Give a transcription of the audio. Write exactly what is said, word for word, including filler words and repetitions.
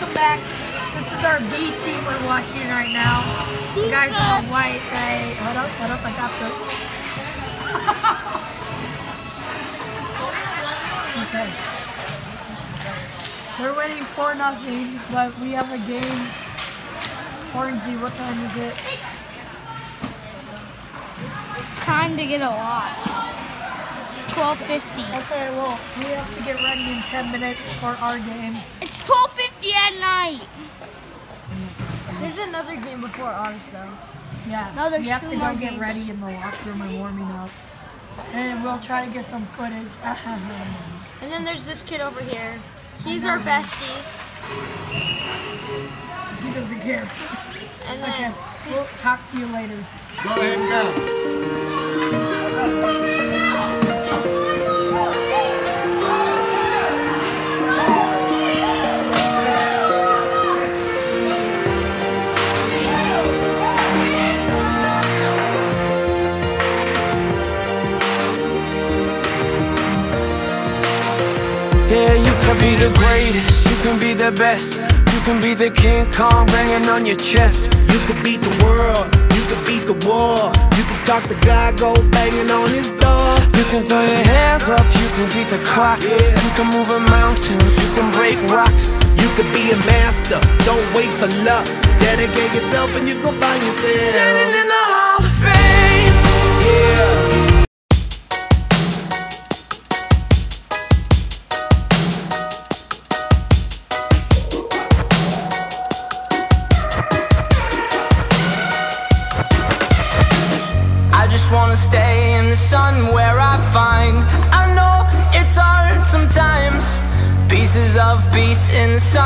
welcome back. This is our B team we're watching right now. The guys in the white. Hey, hold up, hold up, I got this. Okay. We're winning four nothing, but we have a game. Hornsey, what time is it? It's time to get a watch. It's twelve fifty. Okay, well, we have to get ready in ten minutes for our game. It's twelve fifty at night. There's another game before ours, though. Yeah, no, there's we have two to more go get games. ready in the locker room and warming up. And we'll try to get some footage. And then there's this kid over here. He's our bestie. He doesn't care. And then Okay, we'll talk to you later. Go ahead and go. Yeah, you can be the greatest, you can be the best. You can be the King Kong banging on your chest. You could beat the world, you could beat the war. You can talk to God, go banging on his door. You can throw your hands up, you can beat the clock. Yeah. You can move a mountain, you can break rocks. You could be a master, don't wait for luck. Dedicate yourself and you gon' find yourself Standing in the Hall of Fame. Yeah. I just wanna stay in the sun where I find. I know it's hard sometimes. Pieces of peace in the sun.